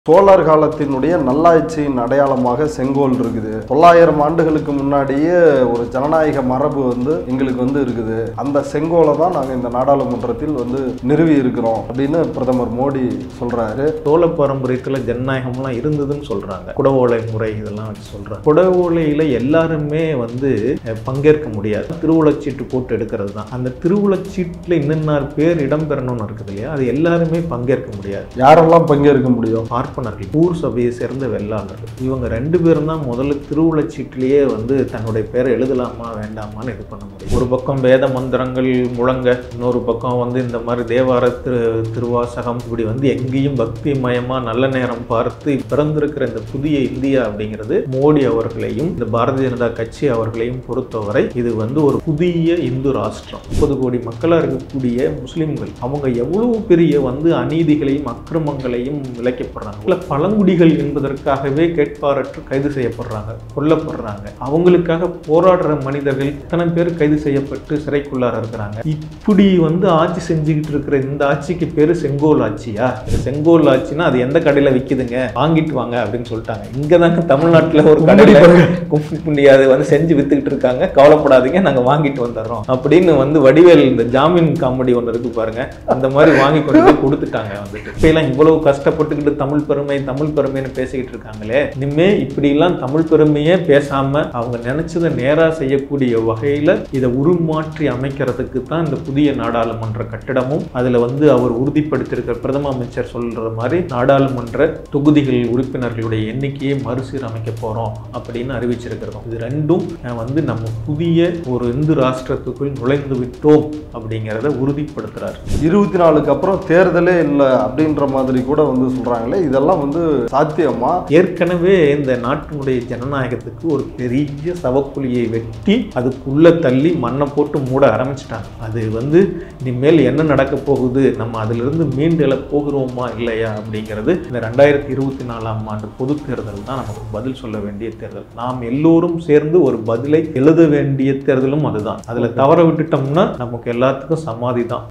சோழர் காலத்தினுடைய நல்லாட்சியின் அடையாளமாக செங்கோல் இருக்குது. 900 ஆண்டுகளுக்கு முன்னாடியே ஒரு ஜனநாயக மரபு எங்களுக்கு இருக்குது. அந்த செங்கோலை தான் நாங்கள் இந்த நாடாளுமன்றத்தில் நிறுவி இருக்கிறோம் அப்படின்னு பிரதமர் மோடி சொல்றாரு. சோழ பாரம்பரியத்தில் ஜனநாயகம்லாம் இருந்ததுன்னு சொல்றாங்க. குடவோலை முறை இதெல்லாம் வச்சு சொல்றாங்க. குடவோலையில எல்லாருமே பங்கேற்க முடியாது. திருவுளச்சீட்டு போட்டு எடுக்கிறது தான். அந்த திருவுளச்சீட்டில் இன்னொரு பேர் இடம்பெறணும்னு இருக்குது இல்லையா, அது எல்லாருமே பங்கேற்க முடியாது. யாரெல்லாம் பங்கேற்க முடியும்? ஊர் சபையை சேர்ந்த வெள்ளாளர்கள். இவங்க 2 பேரும் தான் முதல்ல திருவுளச்சீட்டிலேயே தன்னுடைய பேரை எழுதலாமா வேண்டாமான்னு இது பண்ண முடியும். ஒரு பக்கம் வேத மந்திரங்கள் முழங்க, இன்னொரு பக்கம் இந்த மாதிரி தேவார திருவாசகம் இப்படி எங்கேயும் பக்தி மயமா நல்ல நேரம் பார்த்து பிறந்திருக்கிற இந்த புதிய இந்தியா அப்படிங்கிறது மோடி அவர்களையும் இந்த பாரதிய ஜனதா கட்சி அவர்களையும் பொறுத்தவரை இது ஒரு புதிய இந்து ராஷ்டிரம். 30 கோடி மக்களாக இருக்கக்கூடிய முஸ்லிம்கள் அவங்க எவ்வளவு பெரிய அநீதிகளையும் அக்கிரமங்களையும் விளைக்கப்படுறாங்க. பழங்குடிகள் என்பதற்காகவே கேட்பாரற்று கைது செய்யப்படுறாங்க, கொல்லப்படுறாங்க. அவங்களுக்காக போராடுற மனிதர்கள் இத்தனை பேர் கைது செய்யப்பட்டு சிறைக்குள்ளார இருக்கிறாங்க. இப்படி ஆட்சி செஞ்சுக்கிட்டு இருக்கிற இந்த ஆட்சிக்கு பேரு செங்கோல் ஆட்சியா? செங்கோல் ஆட்சினா அது எந்த கடையில விற்குதுங்க, வாங்கிட்டு வாங்க அப்படின்னு சொல்லிட்டாங்க. இங்கதாங்க தமிழ்நாட்டுல ஒரு கடையில கும்பிண்டியாது செஞ்சு வித்துக்கிட்டு இருக்காங்க, கவலைப்படாதீங்க நாங்க வாங்கிட்டு வந்துடுறோம் அப்படின்னு வடிவேல் இந்த ஜாமீன் காமெடி ஒன்று இருக்கு பாருங்க, அந்த மாதிரி வாங்கி கொண்டு கொடுத்துட்டாங்க. இப்ப எல்லாம் இவ்வளவு கஷ்டப்பட்டுக்கிட்டு தமிழ் பெருமைன்னு பேசிக்கிட்டு இருக்காங்களே, இனிமே இப்படி எல்லாம் தமிழ் பெருமையே பேசாம அவங்க நினைச்சதை நேரா செய்யக்கூடிய வகையில இதை உருமாற்றி அமைக்கிறதுக்கு தான் இந்த புதிய நாடாளுமன்ற கட்டிடமும் அதுல அவர் உறுதிப்படுத்தியிருக்கிற பிரதம அமைச்சர் சொல்ற மாதிரி நாடாளுமன்ற தொகுதிகள் உறுப்பினர்களுடைய எண்ணிக்கையை மறுசீரமைக்க போறோம் அப்படின்னு அறிவிச்சிருக்கிறோம். இது ரெண்டும் நம்ம புதிய ஒரு இந்து ராஷ்டிரத்துக்குள் நுழைந்து விட்டோம் அப்படிங்கிறத உறுதிப்படுத்துறாரு. 24க்கு அப்புறம் தேர்தலே இல்லை அப்படின்ற மாதிரி கூட சொல்றாங்களே, இதெல்லாம் சாத்தியமா? ஏற்கனவே இந்த நாட்டினுடைய ஜனநாயகத்துக்கு ஒரு பெரிய சவக்குழியை வெட்டி அதுக்குள்ள தள்ளி மண்ணை போட்டு மூட ஆரம்பிச்சிட்டாங்க. அது இனிமேல் என்ன நடக்க போகுது, நம்ம அதிலிருந்து மீண்டு எழ போகிறோமா இல்லையா அப்படிங்கிறது இந்த 2024ஆம் ஆண்டு பொது தேர்தல் தான் நமக்கு பதில் சொல்ல வேண்டிய தேர்தல். நாம் எல்லோரும் சேர்ந்து ஒரு பதிலை எழுத வேண்டிய தேர்தலும் அதுதான். அதுல தவற விட்டுட்டோம்னா நமக்கு எல்லாத்துக்கும் சமாதி தான்.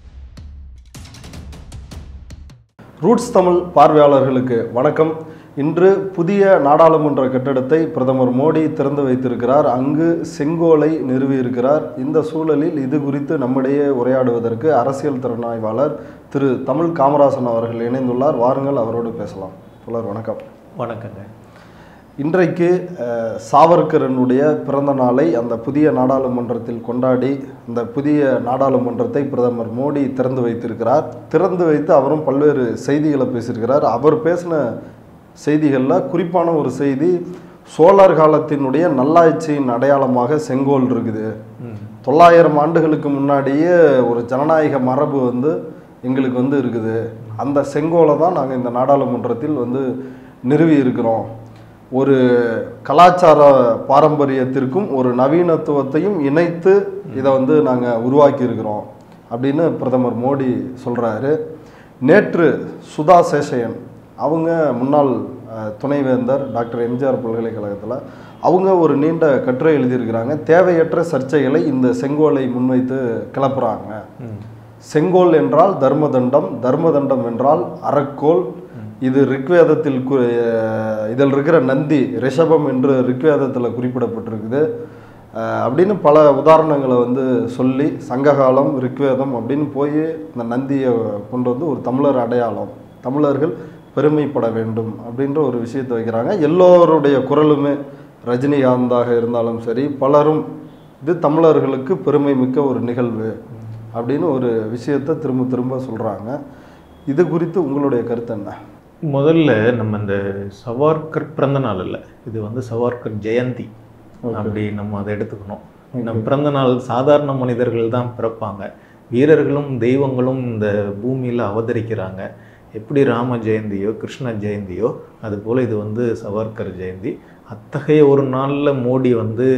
ரூட்ஸ் தமிழ் பார்வையாளர்களுக்கு வணக்கம். இன்று புதிய நாடாளுமன்ற கட்டடத்தை பிரதமர் மோடி திறந்து வைத்திருக்கிறார். அங்கு செங்கோலை நிறுவியிருக்கிறார். இந்த சூழலில் இது குறித்து நம்மிடையே உரையாடுவதற்கு அரசியல் திறனாய்வாளர் திரு தமிழ் காமராசன் அவர்கள் இணைந்துள்ளார். வாருங்கள், அவரோடு பேசலாம். புலர் வணக்கம். வணக்கங்க. இன்றைக்கு சாவர்கரனுடைய பிறந்த நாளை அந்த புதிய நாடாளுமன்றத்தில் கொண்டாடி அந்த புதிய நாடாளுமன்றத்தை பிரதமர் மோடி திறந்து வைத்திருக்கிறார். திறந்து வைத்து அவரும் பல்வேறு செய்திகளை பேசியிருக்கிறார். அவர் பேசின செய்திகளில் குறிப்பான ஒரு செய்தி, சோழர் காலத்தினுடைய நல்லாட்சியின் அடையாளமாக செங்கோல் இருக்குது. 900 ஆண்டுகளுக்கு முன்னாடியே ஒரு ஜனநாயக மரபு எங்களுக்கு இருக்குது. அந்த செங்கோலை தான் நாங்கள் இந்த நாடாளுமன்றத்தில் நிறுவி இருக்கிறோம். ஒரு கலாச்சார பாரம்பரியத்திற்கும் ஒரு நவீனத்துவத்தையும் இணைத்து இதை நாங்கள் உருவாக்கி இருக்கிறோம் அப்படின்னு பிரதமர் மோடி சொல்கிறாரு. நேற்று சுதா சேஷையன் அவங்க முன்னாள் துணைவேந்தர் டாக்டர் எம்ஜிஆர் பல்கலைக்கழகத்தில் அவங்க ஒரு நீண்ட கட்டுரை எழுதியிருக்கிறாங்க. தேவையற்ற சர்ச்சைகளை இந்த செங்கோலை முன்வைத்து கிளப்புறாங்க. செங்கோல் என்றால் தர்மதண்டம், தர்மதண்டம் என்றால் அறக்கோல். இது ரிக்வேதத்தில் இதில் இருக்கிற நந்தி ரிஷபம் என்று ரிக்வேதத்தில் குறிப்பிடப்பட்டிருக்குது அப்படின்னு பல உதாரணங்களை சொல்லி சங்ககாலம் ரிக்வேதம் அப்படின்னு போய் இந்த நந்தியை கொண்டு ஒரு தமிழர் அடையாளம், தமிழர்கள் பெருமைப்பட வேண்டும் அப்படின்ற ஒரு விஷயத்தை வைக்கிறாங்க. எல்லோருடைய குரலுமே, ரஜினிகாந்தாக இருந்தாலும் சரி, பலரும் இது தமிழர்களுக்கு பெருமை மிக்க ஒரு நிகழ்வு அப்படின்னு ஒரு விஷயத்தை திரும்ப திரும்ப சொல்கிறாங்க. இது குறித்து உங்களுடைய கருத்து என்ன? முதல்ல நம்ம இந்த சவார்கர் பிறந்த நாள் இல்லை, இது சவார்கர் ஜெயந்தி அப்படி நம்ம அதை எடுத்துக்கணும். நம்ம பிறந்த நாள் சாதாரண மனிதர்கள் தான் பிறப்பாங்க, வீரர்களும் தெய்வங்களும் இந்த பூமியில் அவதரிக்கிறாங்க. எப்படி ராம ஜெயந்தியோ கிருஷ்ண ஜெயந்தியோ அதுபோல் இது சவார்கர் ஜெயந்தி. அத்தகைய ஒரு நாளில் மோடி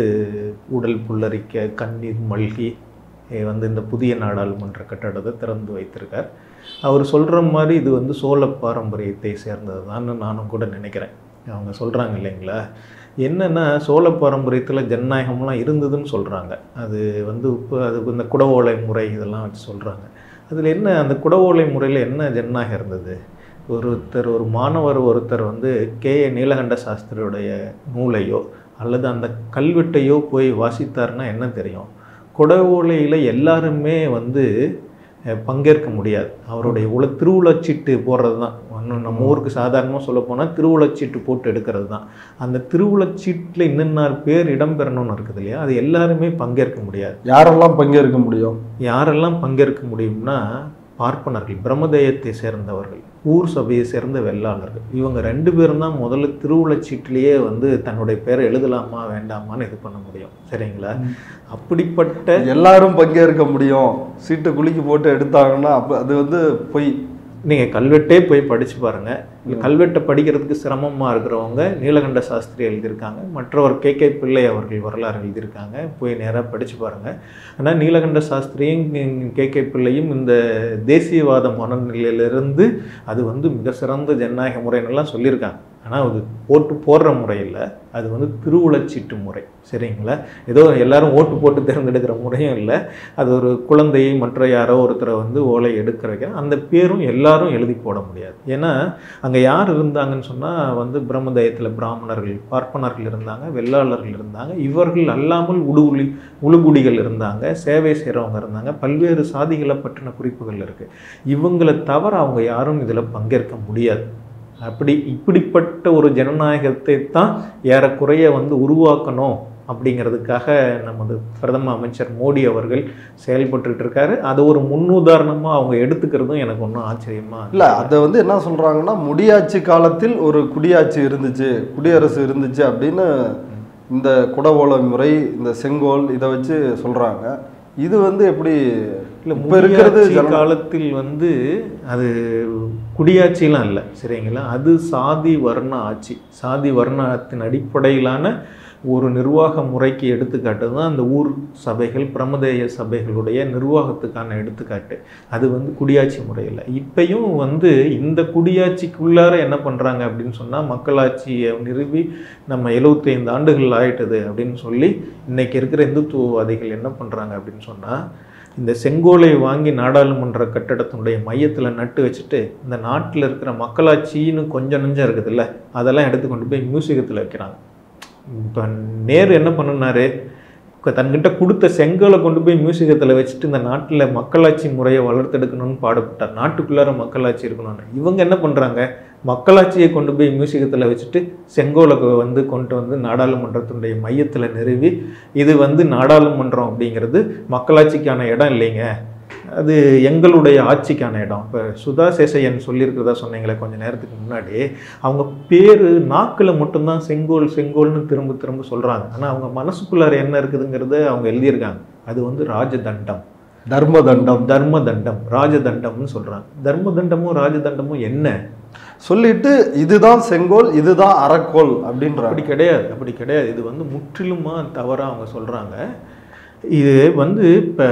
உடல் புல்லரிக்க கண்ணீர் மல்கி இந்த புதிய நாடாளுமன்ற கட்டடத்தை திறந்து வைத்திருக்கார். அவர் சொல்கிற மாதிரி இது சோழ பாரம்பரியத்தை சேர்ந்தது தான் நானும் கூட நினைக்கிறேன். அவங்க சொல்கிறாங்க இல்லைங்களா, என்னென்னா சோழ பாரம்பரியத்தில் ஜனநாயகம்லாம் இருந்ததுன்னு சொல்கிறாங்க. அது இப்போ அது இந்த குடவோலை முறை இதெல்லாம் வச்சு சொல்கிறாங்க. அதில் என்ன, அந்த குடவோலை முறையில் என்ன ஜனநாயகம் இருந்தது? ஒரு மாணவர் ஒருத்தர் வந்து கே.ஏ. நீலகண்ட சாஸ்திரியுடைய நூலையோ அல்லது அந்த கல்வெட்டையோ போய் வாசித்தார்னா என்ன தெரியும்? குட ஓலையில் எல்லாருமே வந்து பங்கேற்க முடியாது. அவருடைய திருவுளச்சீட்டு போடுறது தான். நம்ம ஊருக்கு சாதாரணமாக சொல்ல போனால் திருவுளச்சீட்டு போட்டு எடுக்கிறது தான். அந்த திருவுளச்சீட்டில் இன்னென்ன பேர் இடம்பெறணும்னு இருக்குது இல்லையா, அது எல்லாருமே பங்கேற்க முடியாது. யாரெல்லாம் பங்கேற்க முடியும்? யாரெல்லாம் பங்கேற்க முடியும்னா பார்ப்பனர்கள், பிரம்மதேயத்தை சேர்ந்தவர்கள், ஊர் சபையை சேர்ந்த வெள்ளாளர்கள். இவங்க 2 பேரும் தான் முதல்ல திருவுளச்சீட்டிலேயே வந்து தன்னுடைய பேரை எழுதலாமா வேண்டாமான்னு இது பண்ண முடியும். சரிங்களா? அப்படிப்பட்ட எல்லாரும் பங்கேற்க முடியும். சீட்டு குலுக்கி போட்டு எடுத்தாங்கன்னா அப்போ அது வந்து பொய். நீங்கள் கல்வெட்டே போய் படித்து பாருங்கள். கல்வெட்டை படிக்கிறதுக்கு சிரமமாக இருக்கிறவங்க நீலகண்ட சாஸ்திரி எழுதியிருக்காங்க, மற்றவர் கே.கே. பிள்ளை அவர்கள் வரலாறு எழுதியிருக்காங்க. போய் நேராக படித்து பாருங்கள். ஆனால் நீலகண்ட சாஸ்திரியும் கே.கே. பிள்ளையும் இந்த தேசியவாத மனநிலையிலிருந்து அது வந்து மிக சிறந்த ஜனநாயக முறைன்னெல்லாம் சொல்லியிருக்காங்க. ஆனால் அது ஓட்டு போடுற முறையில் அது வந்து திருவுளச்சீட்டு முறை. சரிங்களா? ஏதோ எல்லாரும் ஓட்டு போட்டு தேர்ந்தெடுக்கிற முறையும் இல்லை. அது ஒரு குழந்தையை மற்ற யாரோ ஒருத்தரை வந்து ஓலை எடுக்கிறக்க அந்த பேரும் எல்லாரும் எழுதி போட முடியாது. ஏன்னா அங்கே யார் இருந்தாங்கன்னு சொன்னால் வந்து பிரம்மதேயத்தில் பிராமணர்கள், பார்ப்பனர்கள் இருந்தாங்க, வெள்ளாளர்கள் இருந்தாங்க. இவர்கள் அல்லாமல் உளுகுடிகள் இருந்தாங்க, சேவை செய்கிறவங்க இருந்தாங்க, பல்வேறு சாதிகளை பற்றின குறிப்புகள் இருக்குது. இவங்களை தவிர அவங்க யாரும் இதில் பங்கேற்க முடியாது. இப்படிப்பட்ட ஒரு ஜனநாயகத்தை தான் ஏறக்குறைய வந்து உருவாக்கணும் அப்படிங்கிறதுக்காக நமது பிரதம அமைச்சர் மோடி அவர்கள் செயல்பட்டு இருக்காரு. அது ஒரு முன்னுதாரணமாக அவங்க எடுத்துக்கிறதும் எனக்கு ஒன்றும் ஆச்சரியமா இல்லை. அதை வந்து என்ன சொல்கிறாங்கன்னா, முடியாட்சி காலத்தில் ஒரு குடியாட்சி இருந்துச்சு, குடியரசு இருந்துச்சு அப்படின்னு இந்த குடவோலை முறை, இந்த செங்கோல் இதை வச்சு சொல்கிறாங்க. இது வந்து எப்படி இல்லை, இப்போ இருக்கிறது காலத்தில் வந்து அது குடியாட்சியெலாம் இல்லை. சரிங்களா? அது சாதி வர்ண ஆட்சி. சாதி வர்ணத்தின் அடிப்படையிலான ஒரு நிர்வாக முறைக்கு எடுத்துக்காட்டு தான் அந்த ஊர் சபைகள், பிரமதேய சபைகளுடைய நிர்வாகத்துக்கான எடுத்துக்காட்டு. அது வந்து குடியாட்சி முறையில். இப்பையும் வந்து இந்த குடியாட்சிக்குள்ளார என்ன பண்ணுறாங்க அப்படின்னு சொன்னால், மக்களாட்சியை நிறுவி நம்ம 75 ஆண்டுகள் ஆயிட்டது அப்படின்னு சொல்லி இன்றைக்கி இருக்கிற இந்துத்துவவாதிகள் என்ன பண்ணுறாங்க அப்படின்னு சொன்னால், இந்த செங்கோலை வாங்கி நாடாளுமன்ற கட்டடத்தினுடைய மையத்தில் நட்டு வச்சுட்டு இந்த நாட்டில் இருக்கிற மக்களாட்சின்னு கொஞ்சம் நெஞ்சம் இருக்குதுல்ல, அதெல்லாம் எடுத்து கொண்டு போய் மியூசியத்தில் வைக்கிறாங்க. இப்போ நேரு என்ன பண்ணினாரு, தன்கிட்ட கொடுத்த செங்கோலை கொண்டு போய் மியூசியத்தில் வச்சுட்டு இந்த நாட்டில் மக்களாட்சி முறையை வளர்த்தெடுக்கணும்னு பாடுபட்டார். நாட்டுக்குள்ளார மக்களாட்சி இருக்கணும்னு. இவங்க என்ன பண்ணுறாங்க, மக்களாட்சியை கொண்டு போய் மியூசியத்தில் வச்சுட்டு செங்கோலை வந்து கொண்டு வந்து நாடாளுமன்றத்தினுடைய மையத்தில் நிறுவி, இது வந்து நாடாளுமன்றம் அப்படிங்கிறது மக்களாட்சிக்கான இடம் இல்லைங்க, அது எங்களுடைய ஆட்சிக்கான இடம். இப்போ சுதா சேசையன் சொல்லியிருக்கிறதா சொன்னீங்களே கொஞ்சம் நேரத்துக்கு முன்னாடி, அவங்க பேர் நாக்கில் மட்டும்தான் செங்கோல் செங்கோல்னு திரும்ப திரும்ப சொல்கிறாங்க. ஆனால் அவங்க மனசுக்குள்ளார என்ன இருக்குதுங்கிறத அவங்க எழுதியிருக்காங்க. அது வந்து ராஜதண்டம், தர்மதண்டம், ராஜதண்டம்னு சொல்கிறாங்க. தர்மதண்டமும் ராஜதண்டமும் என்ன சொல்லிட்டு இதுதான் செங்கோல், இதுதான் அறக்கோல் அப்படின்ற. அப்படி கிடையாது. இது வந்து முற்றிலுமாக தவறாக அவங்க சொல்கிறாங்க. இது வந்து இப்போ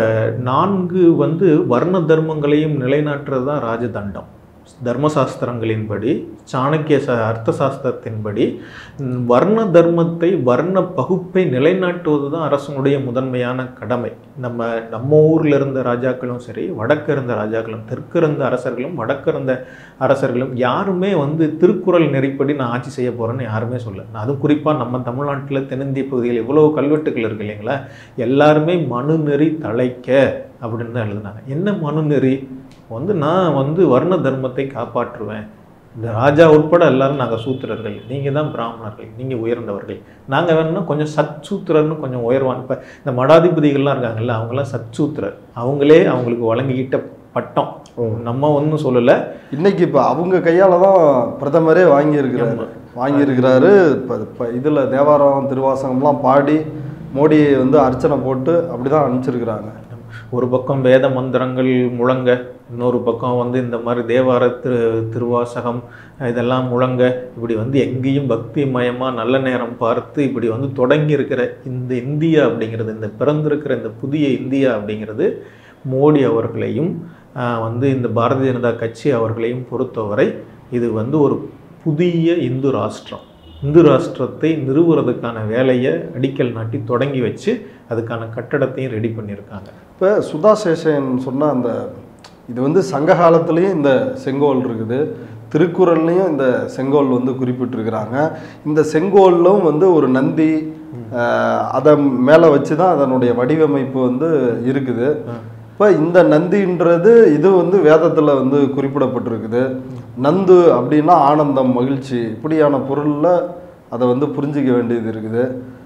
4 வந்து வர்ண தர்மங்களையும் நிலைநாட்டுறது தான் ராஜதண்டம். தர்மசாஸ்திரங்களின்படி, சாணக்கிய அர்த்த சாஸ்திரத்தின்படி வர்ண தர்மத்தை, வர்ண பகுப்பை நிலைநாட்டுவது தான் அரசனுடைய முதன்மையான கடமை. நம்ம ஊரில் இருந்த ராஜாக்களும் சரி, வடக்கு இருந்த ராஜாக்களும், தெற்கு இருந்த அரசர்களும், வடக்கு இருந்த அரசர்களும் யாருமே வந்து திருக்குறள் நெறிப்படி நான் ஆட்சி செய்ய போகிறேன்னு யாருமே சொல்ல. அதுவும் குறிப்பாக நம்ம தமிழ்நாட்டில் தென்னிந்திய பகுதியில் இவ்வளோ கல்வெட்டுகள் இருக்கு இல்லைங்களா, எல்லாருமே மனு நெறி தழைக்க அப்படின்னு தான் எழுதினாங்க. என்ன மனு நெறி வந்து, நான் வந்து வர்ண தர்மத்தை காப்பாற்றுவேன், இந்த ராஜா உட்பட எல்லாரும் நாங்கள் சூத்திரர்கள், நீங்கள் தான் பிராமணர்கள், நீங்கள் உயர்ந்தவர்கள், நாங்கள் வேணும்னா கொஞ்சம் சூத்திரர்னு கொஞ்சம் உயர்வான். இப்போ இந்த மடாதிபதிகள்லாம் இருக்காங்கல்ல, அவங்களாம் சூத்திரர், அவங்களே அவங்களுக்கு வழங்கிக்கிட்ட பட்டம், நம்ம ஒன்றும் சொல்லலை. இன்னைக்கு இப்போ அவங்க கையால் தான் பிரதமரே வாங்கியிருக்கிறாரு. இப்போ இதில் தேவாரம் திருவாசகம்லாம் பாடி மோடியை வந்து அர்ச்சனை போட்டு அப்படி தான் அனுப்பிச்சிருக்கிறாங்க. ஒரு பக்கம் வேத மந்திரங்கள் முழங்க, இன்னொரு பக்கம் வந்து இந்த மாதிரி தேவார திருவாசகம் இதெல்லாம் முழங்க, இப்படி வந்து எங்கேயும் பக்தி மயமாக நல்ல நேரம் பார்த்து இப்படி வந்து தொடங்கி இருக்கிற இந்த இந்தியா அப்படிங்கிறது, இந்த பிறந்திருக்கிற இந்த புதிய இந்தியா அப்படிங்கிறது மோடி அவர்களையும் வந்து இந்த பாரதிய ஜனதா கட்சி அவர்களையும் பொறுத்தவரை இது வந்து ஒரு புதிய இந்து ராஷ்டிரம். இந்து ராஷ்டிரத்தை நிறுவுறதுக்கான வேலையை அடிக்கல் நாட்டி தொடங்கி வச்சு அதுக்கான கட்டடத்தையும் ரெடி பண்ணியிருக்காங்க. இப்போ சுதா சேசன் சொன்ன அந்த இது வந்து சங்க காலத்துலேயும் இந்த செங்கோல் இருக்குது, திருக்குறள்லையும் இந்த செங்கோல் வந்து குறிப்பிட்டிருக்கிறாங்க. இந்த செங்கோலும் வந்து ஒரு நந்தி அதை மேலே வச்சு தான் அதனுடைய வடிவமைப்பு வந்து இருக்குது. இப்போ இந்த நந்தின்றது இது வந்து வேதத்தில் வந்து குறிப்பிடப்பட்டிருக்குது. நந்து அப்படின்னா ஆனந்தம், மகிழ்ச்சி, இப்படியான பொருளில் அதை வந்து புரிஞ்சிக்க வேண்டியது இருக்குது.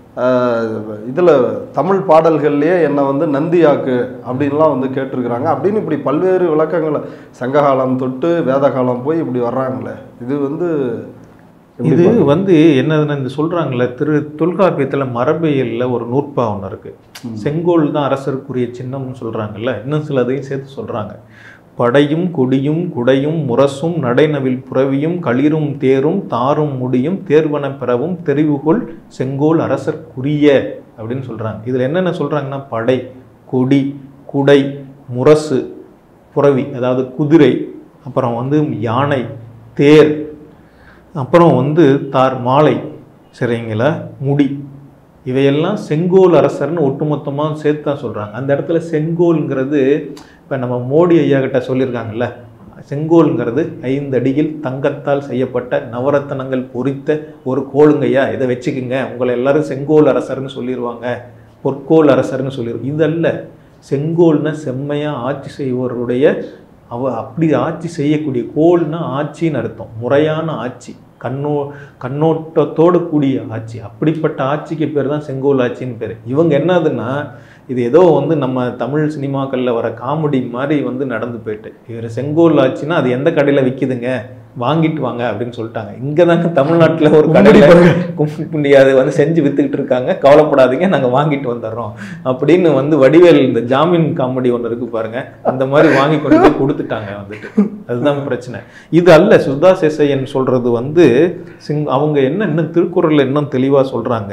இதில் தமிழ் பாடல்கள்லேயே என்னை வந்து நந்தியாக்கு அப்படின்லாம் வந்து கேட்டிருக்கிறாங்க. அப்படின்னு இப்படி பல்வேறு விளக்கங்களை சங்ககாலம் தொட்டு வேத காலம் போய் இப்படி வர்றாங்களே, இது வந்து இது வந்து என்னதுன்னா இந்த சொல்கிறாங்களே தொல்காப்பியத்தில் மரபியலில் ஒரு நூற்பா ஒன்று இருக்குது. செங்கோல் தான் அரசருக்குரிய சின்னம்னு சொல்கிறாங்கல்ல. இன்னும் சில அதையும் சேர்த்து சொல்கிறாங்க. படையும் கொடியும் குடையும் முரசும் நடைநவில் புறவியும் களிரும் தேரும் தாரும் முடியும் தேர்வன பெறவும் தெரிவுகோள் செங்கோல் அரசர்க்குரிய அப்படின்னு சொல்கிறாங்க. இதில் என்னென்ன சொல்கிறாங்கன்னா படை, கொடி, குடை, முரசு, புறவி அதாவது குதிரை, அப்புறம் வந்து யானை, தேர், அப்புறம் வந்து தார், மாலை, சரிங்களா, முடி, இவையெல்லாம் செங்கோல் அரசர்னு ஒட்டுமொத்தமாக சேர்த்து தான் சொல்கிறாங்க. அந்த இடத்துல செங்கோல்ங்கிறது இப்போ நம்ம மோடி ஐயா கிட்ட சொல்லியிருக்காங்கல்ல, செங்கோல்ங்கிறது 5 அடியில் தங்கத்தால் செய்யப்பட்ட நவரத்தனங்கள் பொறித்த ஒரு கோளுங்கய்யா, இதை வச்சுக்குங்க, உங்களை எல்லாரும் செங்கோல் அரசர்னு சொல்லிடுவாங்க, பொற்கோல் அரசர்னு சொல்லிடுவோம். இதல்ல, செங்கோல்னா செம்மையாக ஆட்சி செய்வருடைய அப்படி ஆட்சி செய்யக்கூடிய, கோல்னா ஆட்சின்னு அர்த்தம், முறையான ஆட்சி, கண்ணோட்டத்தோடு கூடிய ஆட்சி. அப்படிப்பட்ட ஆட்சிக்கு பேர் தான் செங்கோல் ஆட்சின்னு பேர். இவங்க என்னதுன்னா இது ஏதோ வந்து நம்ம தமிழ் சினிமாக்களில் வர காமெடி மாதிரி வந்து நடந்து போயிட்டு, இவர் செங்கோல் ஆட்சின்னா அது எந்த கடையில் விற்கிதுங்க, வாங்கிட்டு வாங்க அப்படின்னு சொல்லிட்டாங்க. இங்கே தாங்க தமிழ்நாட்டில் ஒரு கடையில் கும்பி அது வந்து செஞ்சு விற்றுக்கிட்டு இருக்காங்க, கவலைப்படாதீங்க நாங்கள் வாங்கிட்டு வந்துடுறோம் அப்படின்னு வந்து வடிவேல் இந்த ஜாமீன் காமெடி ஒன்று இருக்கு பாருங்க, அந்த மாதிரி வாங்கி கொண்டு போய் கொடுத்துட்டாங்க வந்துட்டு. அதுதான் பிரச்சனை. இது அல்ல சுதா சேசையன் சொல்றது வந்து அவங்க என்ன இன்னும் திருக்குறளில் இன்னும் தெளிவாக சொல்றாங்க.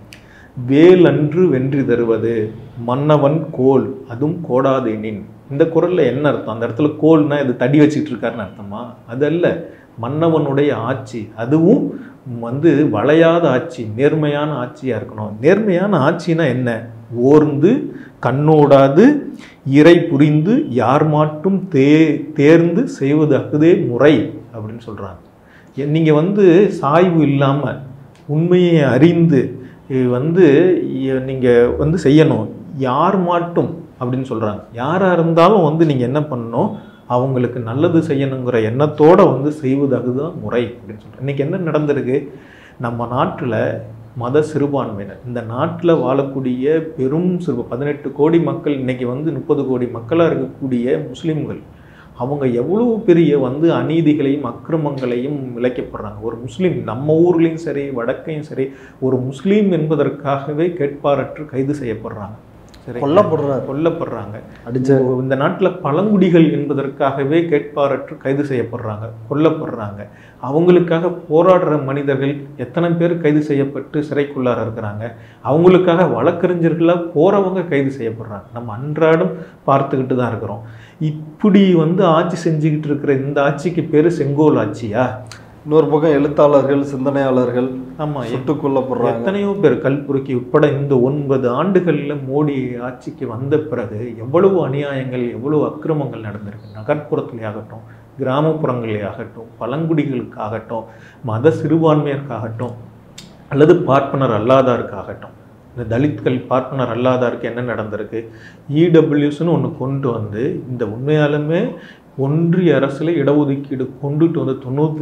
வேலன்று வென்றி தருவது மன்னவன் கோல் அதுவும் கோடாதேனின். இந்த குறளில் என்ன அர்த்தம்? அந்த இடத்துல கோல்னா இது தடி வச்சுக்கிட்டு இருக்காருன்னு அர்த்தமா? அதல்ல, மன்னவனுடைய ஆட்சி அதுவும் வந்து வளையாத ஆட்சி, நேர்மையான ஆட்சியாக இருக்கணும். நேர்மையான ஆட்சினா என்ன? ஓர்ந்து கண்ணோடாது இறை புரிந்து யார் மாட்டும் தேர்ந்து செய்வது அகுதே முறை அப்படின்னு சொல்கிறாங்க. நீங்கள் வந்து சாய்வு இல்லாமல் உண்மையை அறிந்து வந்து நீங்கள் வந்து செய்யணும். யார் மாட்டும் அப்படின்னு சொல்கிறாங்க. யாராக இருந்தாலும் வந்து நீங்கள் என்ன பண்ணணும், அவங்களுக்கு நல்லது செய்யணுங்கிற எண்ணத்தோடு வந்து செய்வதுதான் முறை அப்படின்னு சொல்கிறேன். இன்றைக்கி என்ன நடந்திருக்கு, நம்ம நாட்டில் மத சிறுபான்மையினர், இந்த நாட்டில் வாழக்கூடிய பெரும் 18 கோடி மக்கள், இன்றைக்கி வந்து 30 கோடி மக்களாக இருக்கக்கூடிய முஸ்லீம்கள், அவங்க எவ்வளோ பெரிய வந்து அநீதிகளையும் அக்கிரமங்களையும் இழைக்கப்படுறாங்க. ஒரு முஸ்லீம் நம்ம ஊர்லேயும் சரி வடக்கையும் சரி ஒரு முஸ்லீம் என்பதற்காகவே கேட்பாரற்று கைது செய்யப்படுறாங்க, சரி, கொல்லப்படுறாங்க. இந்த நாட்டில் பழங்குடிகள் என்பதற்காகவே கேட்பாரற்று கைது செய்யப்படுறாங்க, கொல்லப்படுறாங்க. அவங்களுக்காக போராடுற மனிதர்கள் எத்தனை பேர் கைது செய்யப்பட்டு சிறைக்குள்ளார இருக்கிறாங்க. அவங்களுக்காக வழக்கறிஞர்களாக போகிறவங்க கைது செய்யப்படுறாங்க. நம்ம அன்றாடம் பார்த்துக்கிட்டு தான் இருக்கிறோம். இப்படி வந்து ஆட்சி செஞ்சுக்கிட்டு இருக்கிற இந்த ஆட்சிக்கு பேர் செங்கோல் ஆட்சியா? இன்னொரு பக்கம் எழுத்தாளர்கள், சிந்தனையாளர்கள் ஆமாம் சுட்டுக் கொல்லப்படுறாங்க. எத்தனையோ பேர் கல்புருக்கி உட்பட இந்த 9 ஆண்டுகளில் மோடி ஆட்சிக்கு வந்த பிறகு எவ்வளவு அநியாயங்கள், எவ்வளவு அக்கிரமங்கள் நடந்திருக்கு. நகர்ப்புறத்திலே ஆகட்டும், கிராமப்புறங்களே ஆகட்டும், பழங்குடிகளுக்காகட்டும், மத சிறுபான்மையருக்காகட்டும், அல்லது பார்ப்பனர் அல்லாதாருக்காகட்டும். இந்த தலித்கள் பார்ப்பனர் அல்லாதாருக்கு என்ன நடந்திருக்கு? இடபிள்யூஸ்ன்னு ஒன்று கொண்டு வந்து இந்த உண்மையாலுமே ஒன்றிய அரசில் இடஒதுக்கீடு கொண்டுட்டு வந்து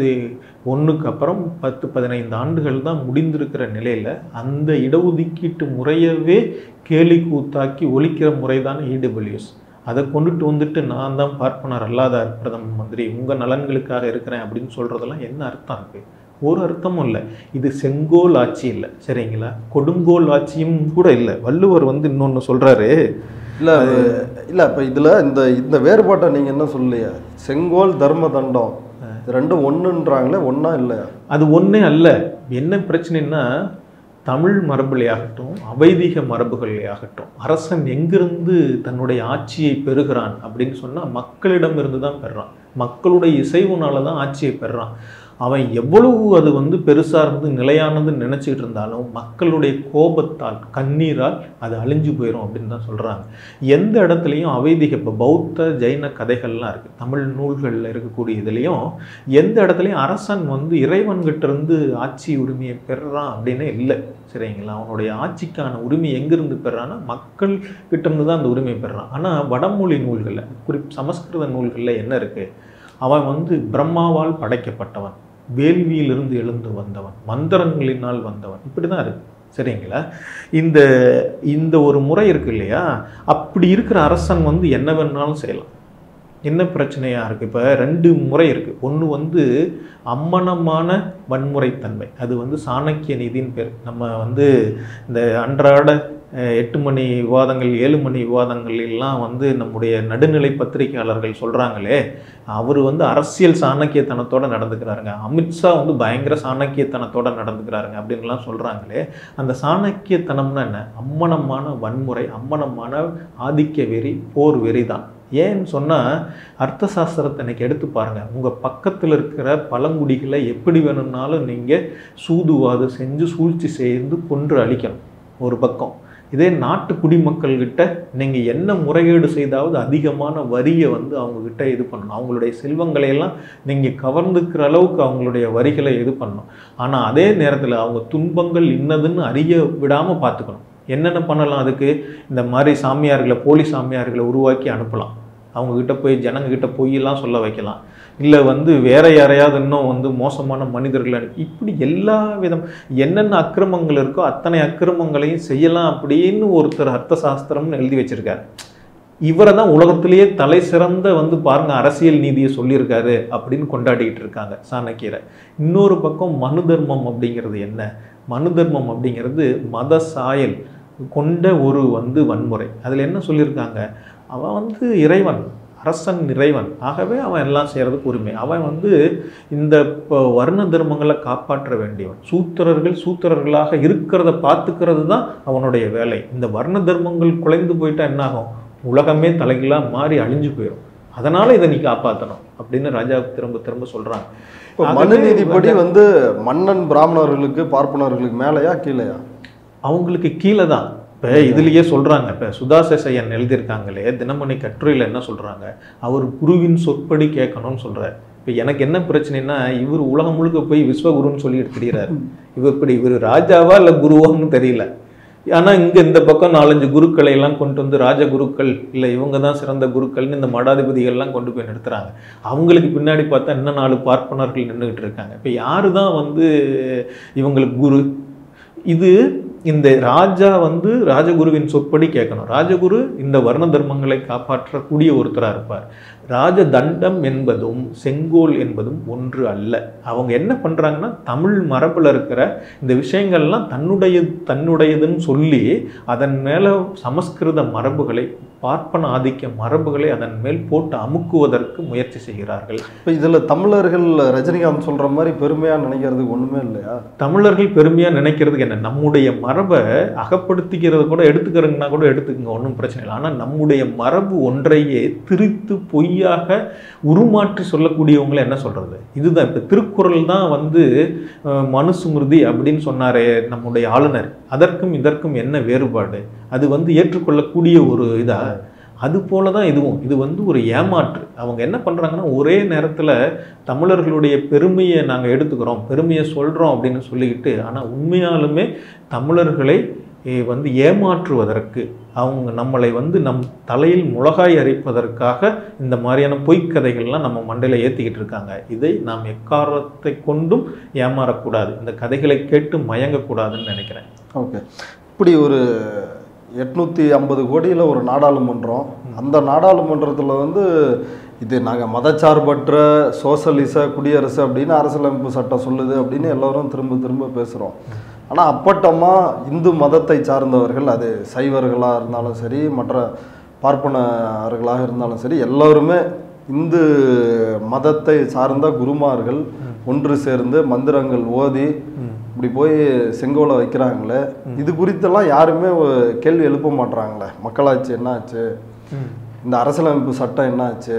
91க்கு அப்புறம் 10-15 ஆண்டுகள் தான் முடிந்திருக்கிற நிலையில் அந்த இடஒதுக்கீட்டு முறையவே கேலி கூத்தாக்கி ஒழிக்கிற முறை தான் இடபிள்யூஎஸ். அதை கொண்டுட்டு வந்துட்டு நான் தான் பார்ப்பனர் அல்லாதார் பிரதம மந்திரி, உங்கள் நலன்களுக்காக இருக்கிறேன் அப்படின்னு சொல்கிறதெல்லாம் என்ன அர்த்தம் இருக்குது? ஒரு அர்த்தமும் இல்லை. இது செங்கோல் ஆட்சி இல்லை, சரிங்களா, கொடுங்கோல் ஆட்சியும் கூட இல்லை. வள்ளுவர் வந்து இன்னொன்று சொல்கிறாரு, இல்லை இப்போ இதில் இந்த வேறுபாட்டை நீங்கள் என்ன சொல்லலையா? செங்கோல் தர்ம தண்டம் ரெண்டும் ஒன்றுன்றாங்களே, ஒன்றா இல்லை? அது ஒன்றே அல்ல. என்ன பிரச்சனைன்னா, தமிழ் மரபுலே ஆகட்டும், அவைதிக மரபுகளே ஆகட்டும், அரசன் எங்கிருந்து தன்னுடைய ஆட்சியை பெறுகிறான் அப்படின்னு சொன்னால் மக்களிடம் இருந்து தான் பெறுறான். மக்களுடைய இசைவுனால தான் ஆட்சியை பெறுறான். அவன் எவ்வளவு அது வந்து பெருசாக இருந்து நிலையானதுன்னு நினச்சிக்கிட்டு இருந்தாலும் மக்களுடைய கோபத்தால் கண்ணீரால் அது அழிஞ்சு போயிடும் அப்படின்னு தான் சொல்கிறாங்க. எந்த இடத்துலையும் அவைதிக இப்போ பௌத்த ஜெயின கதைகள்லாம் இருக்குது, தமிழ் நூல்களில் இருக்கக்கூடிய இதுலேயும் எந்த இடத்துலையும் அரசன் வந்து இறைவன்கிட்ட இருந்து ஆட்சி உரிமையை பெறுறான் அப்படின்னு இல்லை. சரிங்களா? அவனுடைய ஆட்சிக்கான உரிமை எங்கிருந்து பெறான்னா மக்கள் கிட்டேருந்து தான் அந்த உரிமை பெறான். ஆனால் வடமொழி நூல்களில் சமஸ்கிருத நூல்களில் என்ன இருக்குது? அவன் வந்து பிரம்மாவால் படைக்கப்பட்டவன், வேள்வியிலிருந்து எழுந்து வந்தவன், மந்திரங்களினால் வந்தவன், இப்படி தான் இருக்கு. சரிங்களா? இந்த ஒரு முறை இருக்கு இல்லையா? அப்படி இருக்கிற அரசன் வந்து என்ன வேணாலும் செய்யலாம். என்ன பிரச்சனையாக இருக்குது? இப்போ 2 முறை இருக்குது. ஒன்று வந்து அம்மனமான வன்முறைத்தன்மை, அது வந்து சாணக்கிய நீதின்னு பேர். நம்ம வந்து இந்த அன்றாட 8 மணி விவாதங்கள் 7 மணி விவாதங்கள் எல்லாம் வந்து நம்முடைய நடுநிலை பத்திரிகையாளர்கள் சொல்கிறாங்களே, அவர் வந்து அரசியல் சாணக்கியத்தனத்தோடு நடந்துக்கிறாருங்க, அமித்ஷா வந்து பயங்கர சாணக்கியத்தனத்தோடு நடந்துக்கிறாருங்க அப்படின்லாம் சொல்கிறாங்களே, அந்த சாணக்கியத்தனம்னா என்ன? அம்மனமான வன்முறை, அம்மனமான ஆதிக்க வெறி, போர் வெறி தான். ஏன்னு சொன்னால் அர்த்த சாஸ்திரத்தை இன்றைக்கி எடுத்து பாருங்கள். உங்கள் பக்கத்தில் இருக்கிற பழங்குடிகளை எப்படி வேணும்னாலும் நீங்கள் சூதுவாது செஞ்சு சூழ்ச்சி செய்து கொன்று அழிக்கணும் ஒரு பக்கம். இதே நாட்டு குடிமக்கள்கிட்ட நீங்கள் என்ன முறைகேடு செய்தாவது அதிகமான வரியை வந்து அவங்கக்கிட்ட இது பண்ணணும். அவங்களுடைய செல்வங்களையெல்லாம் நீங்கள் கவர்ந்துக்கிற அளவுக்கு அவங்களுடைய வரிகளை இது பண்ணணும். ஆனால் அதே நேரத்தில் அவங்க துன்பங்கள் இன்னதுன்னு அறிய விடாமல் பார்த்துக்கணும். என்னென்ன பண்ணலாம்? அதுக்கு இந்த மாதிரி சாமியார்களை, போலி சாமியார்களை உருவாக்கி அனுப்பலாம். அவங்கக்கிட்ட போய் ஜனங்கக்கிட்ட பொய்யெல்லாம் சொல்ல வைக்கலாம். இல்லை வந்து வேற யாரையாவது இன்னும் வந்து மோசமான மனிதர்களை இப்படி எல்லா விதம் என்னென்ன அக்கிரமங்கள் இருக்கோ அத்தனை அக்கிரமங்களையும் செய்யலாம் அப்படின்னு ஒருத்தர் அர்த்த சாஸ்திரம்னு எழுதி வச்சிருக்காரு. இவரை தான் உலகத்திலேயே தலை சிறந்த வந்து பாருங்க அரசியல் நீதியை சொல்லியிருக்காரு அப்படின்னு கொண்டாடிக்கிட்டு இருக்காங்க சாணக்கியரை. இன்னொரு பக்கம் மனு தர்மம் அப்படிங்கிறது என்ன? மனு தர்மம் அப்படிங்கிறது மத சாயல் கொண்ட ஒரு வந்து வன்முறை. அதில் என்ன சொல்லியிருக்காங்க? அவன் வந்து இறைவன், அரசன் இறைவன், ஆகவே அவன் எல்லாம் செய்கிறதுக்கு உரிமை. அவன் வந்து இந்த வர்ண தர்மங்களை காப்பாற்ற வேண்டியவன். சூத்திரர்களாக இருக்கிறத பார்த்துக்கிறது தான் அவனுடைய வேலை. இந்த வர்ண தர்மங்கள் குலைந்து போயிட்டா என்னாகும்? உலகமே தலைகளாக மாறி அழிஞ்சு போயிடும். அதனால் இதை நீ காப்பாற்றணும் அப்படின்னு ராஜா திரும்ப திரும்ப சொல்கிறாங்க. இப்போ மனு நீதிப்படி வந்து மன்னன் பிராமணர்களுக்கு பார்ப்பனர்களுக்கு மேலேயா கீழேயா? அவங்களுக்கு கீழே தான். இப்போ இதுலேயே சொல்கிறாங்க, இப்போ சுதாசேசையன் எழுதியிருக்காங்களே தினமணி கட்டுரையில் என்ன சொல்கிறாங்க? அவர் குருவின் சொற்படி கேட்கணும்னு சொல்கிறார். இப்போ எனக்கு என்ன பிரச்சனைனா, இவர் உலகம் முழுக்க போய் விஸ்வகுருன்னு சொல்லிட்டு தெரிகிறார். இவர் ராஜாவா இல்லை குருவான்னு தெரியல. ஆனால் இங்கே இந்த பக்கம் 4-5 குருக்களை எல்லாம் கொண்டு வந்து ராஜகுருக்கள் இல்லை இவங்க தான் சிறந்த குருக்கள்னு இந்த மடாதிபதிகள்லாம் கொண்டு போய் நிறுத்துறாங்க. அவங்களுக்கு பின்னாடி பார்த்தா இன்னும் 4 பார்ப்பனர்கள் நின்றுக்கிட்டு இருக்காங்க. இப்போ யாரு தான் வந்து இவங்களுக்கு குரு? இது இந்த ராஜா வந்து ராஜகுருவின் சொற்படி கேட்கணும். ராஜகுரு இந்த வர்ண தர்மங்களை காப்பாற்றக்கூடிய ஒருத்தராக இருப்பார். ராஜ தண்டம் என்பதும் செங்கோல் என்பதும் ஒன்று அல்ல. அவங்க என்ன பண்ணுறாங்கன்னா, தமிழ் மரபில் இருக்கிற இந்த விஷயங்கள்லாம் தன்னுடையதுன்னு சொல்லி அதன் மேலே சமஸ்கிருத மரபுகளை, பார்ப்பன ஆதிக்க மரபுகளை அதன் மேல் போட்டு அமுக்குவதற்கு முயற்சி செய்கிறார்கள். இப்போ இதில் தமிழர்கள் ரஜினிகாந்த் சொல்கிற மாதிரி பெருமையாக நினைக்கிறதுக்கு ஒன்றுமே இல்லையா? தமிழர்கள் பெருமையாக நினைக்கிறதுக்கு என்ன? நம்முடைய மரபை அகப்படுத்திக்கிறது கூட எடுத்துக்கிறதுனா கூட எடுத்துக்கங்க, ஒன்றும் பிரச்சனை இல்லை. ஆனால் நம்முடைய மரபு ஒன்றையே திரித்து பொய்யாக உருமாற்றி சொல்லக்கூடியவங்களை என்ன சொல்கிறது? இதுதான். இப்போ திருக்குறள் தான் வந்து மனுஸ்மிருதி அப்படின்னு சொன்னாரே நம்முடைய ஆளுநர். அதற்கும் இதற்கும் என்ன வேறுபாடு? அது வந்து ஏற்றுக்கொள்ளக்கூடிய ஒரு இதா? அது போல தான் இதுவும். இது வந்து ஒரு ஏமாற்று. அவங்க என்ன பண்ணுறாங்கன்னா, ஒரே நேரத்தில் தமிழர்களுடைய பெருமையை நாங்கள் எடுத்துக்கிறோம், பெருமையை சொல்கிறோம் அப்படின்னு சொல்லிக்கிட்டு, ஆனால் உண்மையாலுமே தமிழர்களை வந்து ஏமாற்றுவதற்கு, அவங்க நம்மளை வந்து நம் தலையில் முளகாய் அரைப்பதற்காக இந்த மாதிரியான பொய்க்கதைகள்லாம் நம்ம மண்டையில் ஏற்றிக்கிட்டு இருக்காங்க. இதை நாம் எக்காரணத்தை கொண்டும் ஏமாறக்கூடாது, இந்த கதைகளை கேட்டு மயங்கக்கூடாதுன்னு நினைக்கிறேன். ஓகே. இப்படி ஒரு 850 கோடியில் ஒரு நாடாளுமன்றம், அந்த நாடாளுமன்றத்தில் வந்து இது நாங்கள் மதச்சார்பற்ற சோசலிச குடியரசு அப்படின்னு அரசியலமைப்பு சட்டம் சொல்லுது அப்படின்னு எல்லோரும் திரும்ப திரும்ப பேசுகிறோம். ஆனால் அப்பட்டமாக இந்து மதத்தை சார்ந்தவர்கள், அது சைவர்களாக இருந்தாலும் சரி, மற்ற பார்ப்பனர்களாக இருந்தாலும் சரி, எல்லோருமே இந்து மதத்தை சார்ந்த குருமார்கள் ஒன்று சேர்ந்து மந்திரங்கள் ஓதி இப்படி போய் செங்கோலை வைக்கிறாங்களே, இது குறித்தெல்லாம் யாருமே கேள்வி எழுப்ப மாட்டுறாங்களே. மக்களாட்சி என்ன ஆச்சு? இந்த அரசியலமைப்பு சட்டம் என்ன ஆச்சு?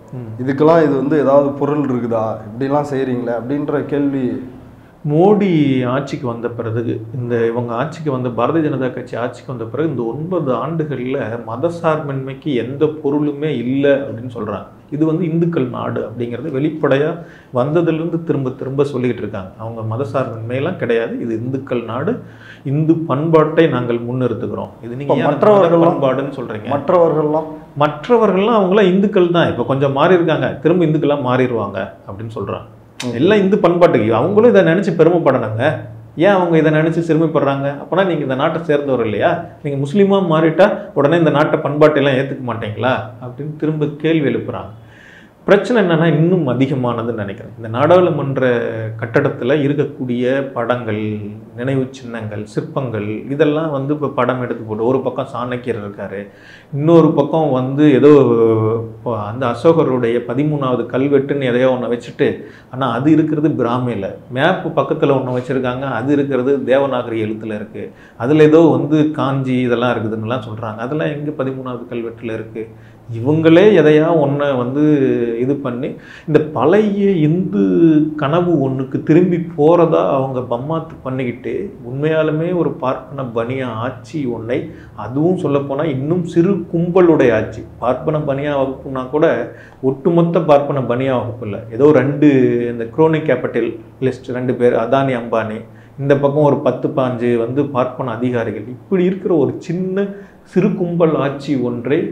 இதுக்கெல்லாம் இது வந்து ஏதாவது பொருள் இருக்குதா, இப்படிலாம் செய்கிறீங்களே அப்படின்ற கேள்வி. மோடி ஆட்சிக்கு வந்த பிறகு, இவங்க ஆட்சிக்கு வந்த பாரதிய ஜனதா கட்சி ஆட்சிக்கு வந்த பிறகு இந்த 9 ஆண்டுகளில் மதசார்பின்மைக்கு எந்த பொருளுமே இல்லை அப்படின்னு சொல்கிறாங்க. இது வந்து இந்துக்கள் நாடு அப்படிங்கிறது வெளிப்படையாக வந்ததுலேருந்து திரும்ப திரும்ப சொல்லிக்கிட்டு இருக்காங்க. அவங்க மதசார்பின்மையெல்லாம் கிடையாது, இது இந்துக்கள் நாடு, இந்து பண்பாட்டை நாங்கள் முன்னிறுத்துக்கிறோம். இது நீங்கள் மற்றவர்கள் பண்பாடுன்னு சொல்கிறீங்க. மற்றவர்கள்லாம் அவங்களாம் இந்துக்கள் தான், இப்போ கொஞ்சம் மாறி இருக்காங்க, திரும்ப இந்துக்கள்லாம் மாறிடுவாங்க அப்படின்னு சொல்கிறாங்க. எல்லாம் இந்து பண்பாட்டுக்கு அவங்களும் இதை நினச்சி பெருமைப்படணுங்க. ஏன் அவங்க இதை நினச்சி சிறுமைப்படுறாங்க? அப்போனா நீங்கள் இந்த நாட்டை சேர்ந்தவர் இல்லையா? நீங்கள் முஸ்லீமாக மாறிட்டா உடனே இந்த நாட்டை பண்பாட்டெல்லாம் ஏற்றுக்க மாட்டீங்களா அப்படின்னு திரும்ப கேள்வி எழுப்புறாங்க. பிரச்சனை என்னன்னா இன்னும் அதிகமானதுன்னு நினைக்கிறேன். இந்த நாடாளுமன்ற கட்டடத்தில் இருக்கக்கூடிய படங்கள், நினைவு சின்னங்கள், சிற்பங்கள், இதெல்லாம் வந்து இப்போ படம் எடுத்து போட்டு ஒரு பக்கம் சாணக்கியர் இருக்காரு, இன்னொரு பக்கம் வந்து ஏதோ அந்த அசோகருடைய 13வது கல்வெட்டுன்னு எதையோ ஒன்று வச்சுட்டு, ஆனால் அது இருக்கிறது பிராமியில், மேப்பு பக்கத்தில் ஒன்று வச்சுருக்காங்க, அது இருக்கிறது தேவநாகரி எழுத்தில் இருக்குது, அதில் ஏதோ வந்து காஞ்சி இதெல்லாம் இருக்குதுன்னுலாம் சொல்கிறாங்க. அதெல்லாம் எங்கே 13வது கல்வெட்டில் இருக்குது? இவங்களே எதையா ஒன்றை வந்து இது பண்ணி இந்த பழைய இந்து கனவு ஒன்றுக்கு திரும்பி போகிறதா அவங்க பம்மாத்து பண்ணிக்கிட்டு உண்மையாலுமே ஒரு பார்ப்பன பனியா ஆட்சி ஒன்றை, அதுவும் சொல்லப்போனால் இன்னும் சிறு கும்பலுடைய ஆட்சி. பார்ப்பன பனியா வகுப்புனா கூட ஒட்டுமொத்த பார்ப்பன பனியா வகுப்பு இல்லை, ஏதோ 2 இந்த குரோனிக் கேபிட்டல் லிஸ்ட் 2 பேர், அதானி அம்பானி, இந்த பக்கம் ஒரு 10-15 வந்து பார்ப்பன அதிகாரிகள், இப்படி இருக்கிற ஒரு சின்ன சிறு கும்பல் ஆட்சி ஒன்றை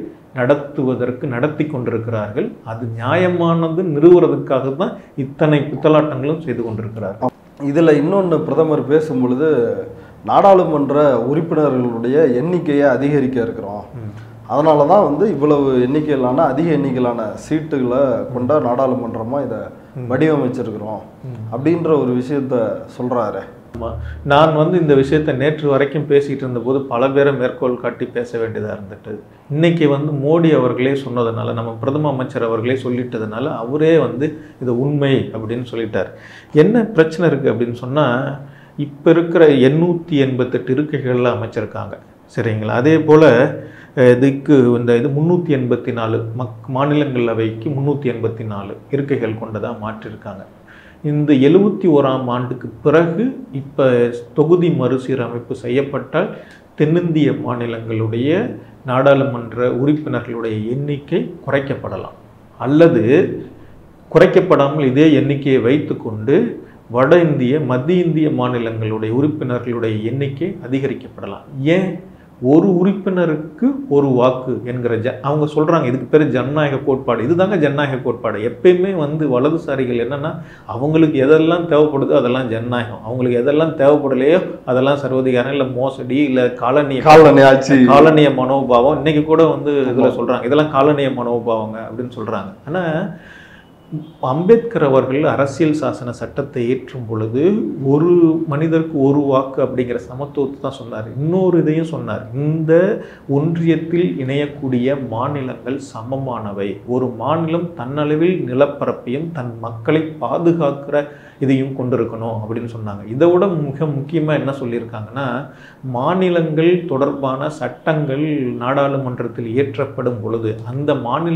நடத்தி கொண்டிருக்கிறார்கள். அது நியாயமானது நிறுவுறதுக்காக தான் இத்தனை பித்தலாட்டங்களும் செய்து கொண்டிருக்கிறார்கள். இதில் இன்னொன்று, பிரதமர் பேசும் பொழுது நாடாளுமன்ற உறுப்பினர்களுடைய எண்ணிக்கையை அதிகரிக்க இருக்கிறோம், அதனால தான் வந்து இவ்வளவு எண்ணிக்கையிலான அதிக எண்ணிக்கையிலான சீட்டுகளை கொண்ட நாடாளுமன்றமாக இதை வடிவமைச்சிருக்கிறோம் அப்படின்ற ஒரு விஷயத்த சொல்கிறாரு. நான் வந்து இந்த விஷயத்தை நேற்று வரைக்கும் பேசிகிட்டு இருந்தபோது பல பேரை மேற்கோள் காட்டி பேச வேண்டியதாக இருந்துட்டு, இன்னைக்கு வந்து மோடி அவர்களே சொன்னதுனால, நம்ம பிரதம அமைச்சர் அவர்களே சொல்லிட்டதுனால அவரே வந்து இது உண்மை அப்படின்னு சொல்லிட்டார். என்ன பிரச்சனை இருக்குது அப்படின்னு சொன்னால், இப்போ இருக்கிற 888 இருக்கைகளில் அமைச்சிருக்காங்க, சரிங்களா? அதே போல் இதுக்கு இந்த இது 384 மாநிலங்களவைக்கு 384 இருக்கைகள் கொண்டதாக மாற்றிருக்காங்க. இந்த 71ஆம் ஆண்டுக்கு பிறகு இப்போ தொகுதி மறுசீரமைப்பு செய்யப்பட்டால் தென்னிந்திய மாநிலங்களுடைய நாடாளுமன்ற உறுப்பினர்களுடைய எண்ணிக்கை குறைக்கப்படலாம், அல்லது குறைக்கப்படாமல் இதே எண்ணிக்கையை வைத்துக்கொண்டு வட இந்திய மத்திய இந்திய மாநிலங்களுடைய உறுப்பினர்களுடைய எண்ணிக்கை அதிகரிக்கப்படலாம். ஏன்? ஒரு உறுப்பினருக்கு ஒரு வாக்கு என்கிற அவங்க சொல்கிறாங்க, இதுக்கு பேர் ஜனநாயக கோட்பாடு. இதுதாங்க ஜனநாயக கோட்பாடு. எப்பயுமே வந்து வலதுசாரிகள் என்னென்னா, அவங்களுக்கு எதெல்லாம் தேவைப்படுதோ அதெல்லாம் ஜனநாயகம், அவங்களுக்கு எதெல்லாம் தேவைப்படலையோ அதெல்லாம் சர்வதிகாரம், இல்லை மோசடி, இல்லை காலனிய மனோபாவம். இன்னைக்கு கூட வந்து இதில் சொல்கிறாங்க, இதெல்லாம் காலனிய மனோபாவங்க அப்படின்னு சொல்கிறாங்க. ஆனால் அம்பேத்கர் அவர்கள் அரசியல் சாசன சட்டத்தை ஏற்றும் பொழுது ஒரு மனிதருக்கு ஒரு வாக்கு அப்படிங்கிற சமத்துவத்தை தான் சொன்னார். இன்னொரு இதையும் சொன்னார், இந்த ஒன்றியத்தில் இணையக்கூடிய மாநிலங்கள் சமமானவை, ஒரு மாநிலம் தன்னளவில் நிலப்பரப்பையும் தன் மக்களை பாதுகாக்கிற இதையும் கொண்டிருக்கணும் அப்படின்னு சொன்னாங்க. இதை விட மிக முக்கியமாக என்ன சொல்லியிருக்காங்கன்னா, மாநிலங்கள் தொடர்பான சட்டங்கள் நாடாளுமன்றத்தில் இயற்றப்படும் பொழுது அந்த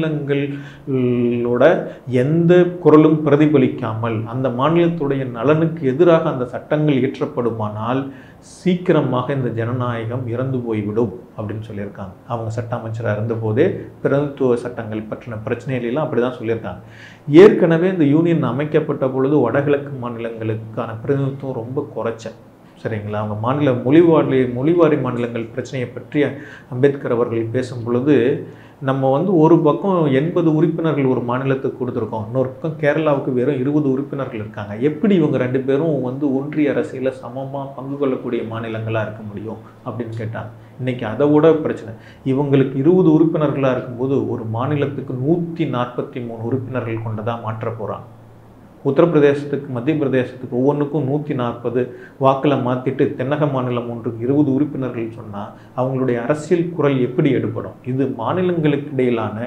மாநிலங்களோட எந்த குரலும் பிரதிபலிக்காமல் அந்த மாநிலத்துடைய நலனுக்கு எதிராக அந்த சட்டங்கள் இயற்றப்படுமானால் சீக்கிரமாக இந்த ஜனநாயகம் இறந்து போய்விடும் அப்படின்னு சொல்லியிருக்காங்க. அவங்க சட்ட அமைச்சராக இருந்தபோதே பிரதித்துவ சட்டங்கள் பற்றின பிரச்சனைகளெல்லாம் அப்படி தான் சொல்லியிருக்காங்க. ஏற்கனவே இந்த யூனியன் அமைக்கப்பட்ட பொழுது வடகிழக்கு மாநிலங்களுக்கான பிரதிநிதித்துவம் ரொம்ப குறைச்ச, சரிங்களா? அவங்க மாநில மொழிவாரி மாநிலங்கள் பிரச்சனையை பற்றி அம்பேத்கர் அவர்கள் பேசும் பொழுது, நம்ம வந்து ஒரு பக்கம் 80 உறுப்பினர்கள் ஒரு மாநிலத்துக்கு கொடுத்துருக்கோம், இன்னொரு பக்கம் கேரளாவுக்கு வெறும் 20 உறுப்பினர்கள் இருக்காங்க. எப்படி இவங்க 2 பேரும் வந்து ஒன்றிய அரசியலில் சமமாக பங்கு கொள்ளக்கூடிய மாநிலங்களாக இருக்க முடியும் அப்படின்னு கேட்டாங்க. இன்றைக்கி அதை விட பிரச்சனை, இவங்களுக்கு 20 உறுப்பினர்களாக இருக்கும்போது ஒரு மாநிலத்துக்கு 143 உறுப்பினர்கள் கொண்டதாக மாற்ற போகிறாங்க. உத்தரப்பிரதேசத்துக்கு மத்திய பிரதேசத்துக்கு ஒவ்வொன்றுக்கும் 140 வாக்கில் மாற்றிட்டு தென்னக மாநிலம் ஒன்றுக்கு 20 உறுப்பினர்கள் சொன்னால் அவங்களுடைய அரசியல் குரல் எப்படி எடுப்படும்? இது மாநிலங்களுக்கு இடையிலான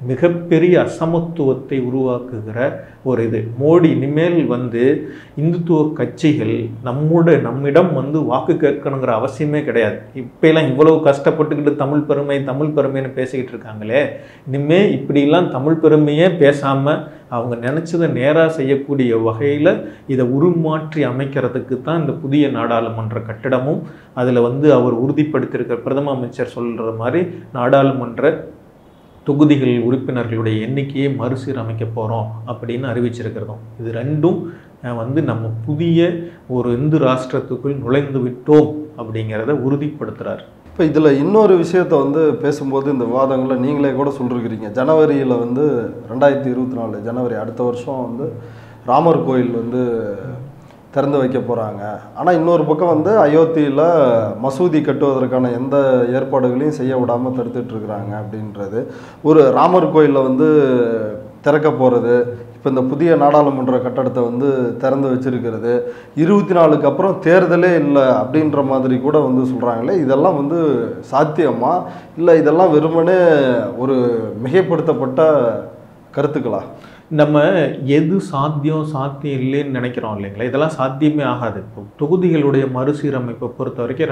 மிகப்பெரிய அசமத்துவத்தை உருவாக்குகிற ஒரு இது. மோடி இனிமேல் வந்து இந்துத்துவ கட்சிகள் நம்மிடம் வந்து வாக்கு கேட்கணுங்கிற அவசியமே கிடையாது. இப்பெல்லாம் இவ்வளவு கஷ்டப்பட்டுக்கிட்டு தமிழ் பெருமைன்னு பேசிக்கிட்டு இருக்காங்களே, இனிமேல் இப்படிலாம் தமிழ் பெருமையே பேசாமல் அவங்க நினச்சதை நேராக செய்யக்கூடிய வகையில் இதை உருமாற்றி அமைக்கிறதுக்கு தான் இந்த புதிய நாடாளுமன்ற கட்டிடமும், அதில் வந்து அவர் உறுதிப்படுத்தியிருக்கிற பிரதம அமைச்சர் சொல்கிற மாதிரி நாடாளுமன்ற தொகுதிகள் உறுப்பினர்களுடைய எண்ணிக்கையை மறுசீரமைக்க போகிறோம் அப்படின்னு அறிவிச்சிருக்கிறதும், இது ரெண்டும் வந்து நம்ம புதிய ஒரு இந்து ராஷ்டிரத்துக்குள் நுழைந்து விட்டோம் அப்படிங்கிறத உறுதிப்படுத்துகிறார். இப்போ இதில் இன்னொரு விஷயத்தை வந்து பேசும்போது இந்த விவாதங்களை நீங்களே கூட சொல்லிருக்கிறீங்க. ஜனவரியில் வந்து 2024 ஜனவரி அடுத்த வருஷம் வந்து ராமர் கோயில் வந்து திறந்து வைக்க போகிறாங்க. ஆனால் இன்னொரு பக்கம் வந்து அயோத்தியில் மசூதி கட்டுவதற்கான எந்த ஏற்பாடுகளையும் செய்ய விடாமல் தடுத்துட்ருக்குறாங்க அப்படின்றது. ஒரு ராமர் கோயிலில் வந்து திறக்க போகிறது, இப்போ இந்த புதிய நாடாளுமன்ற கட்டடத்தை வந்து திறந்து வச்சிருக்கிறது, 24க்கு அப்புறம் தேர்தலே இல்லை அப்படின்ற மாதிரி கூட வந்து சொல்கிறாங்களே, இதெல்லாம் வந்து சாத்தியமா இல்லை இதெல்லாம் வெறுமனே ஒரு மிகைப்படுத்தப்பட்ட கருத்துக்களா? நம்ம எது சாத்தியம் இல்லைன்னு நினைக்கிறோம் இல்லைங்களா, இதெல்லாம் சாத்தியமே ஆகாது. இப்போ தொகுதிகளுடைய மறுசீரமைப்பை பொறுத்த வரைக்கும்